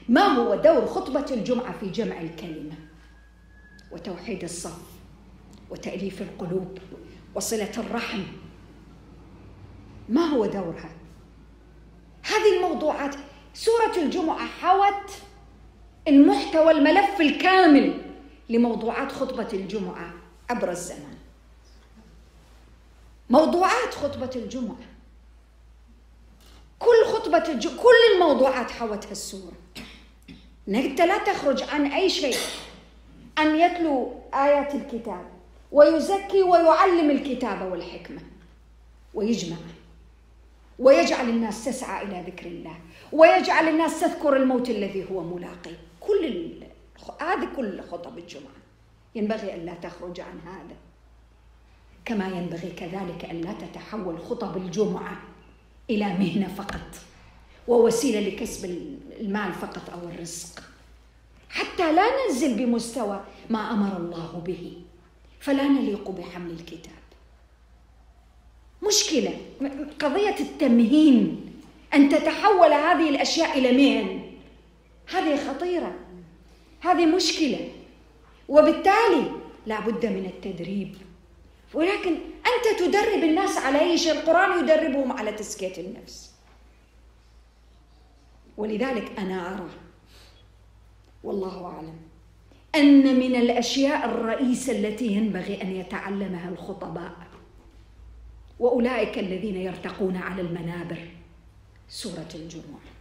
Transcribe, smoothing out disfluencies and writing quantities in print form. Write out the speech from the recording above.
ما هو دور خطبة الجمعة في جمع الكلمة وتوحيد الصف وتأليف القلوب وصلة الرحم؟ ما هو دورها؟ هذه الموضوعات سورة الجمعة حوت المحتوى الملف الكامل لموضوعات خطبة الجمعة عبر الزمان. موضوعات خطبة الجمعة، كل الموضوعات حوتها السورة. أنت لا تخرج عن أي شيء، أن يتلو آيات الكتاب ويزكي ويعلم الكتاب والحكمة ويجمع ويجعل الناس تسعى إلى ذكر الله ويجعل الناس تذكر الموت الذي هو ملاقي. هذه كل خطب الجمعة ينبغي أن لا تخرج عن هذا، كما ينبغي كذلك أن لا تتحول خطب الجمعة إلى مهنة فقط ووسيلة لكسب المال فقط أو الرزق، حتى لا ننزل بمستوى ما أمر الله به، فلا نليق بحمل الكتاب. مشكلة قضية التمهين، أن تتحول هذه الأشياء إلى مهن، هذه خطيرة، هذه مشكلة، وبالتالي لا بد من التدريب. ولكن أنت تدرب الناس على أي شيء؟ القرآن يدربهم على تزكية النفس. ولذلك أنا أرى والله أعلم أن من الأشياء الرئيسة التي ينبغي أن يتعلمها الخطباء وأولئك الذين يرتقون على المنابر سورة الجمعة.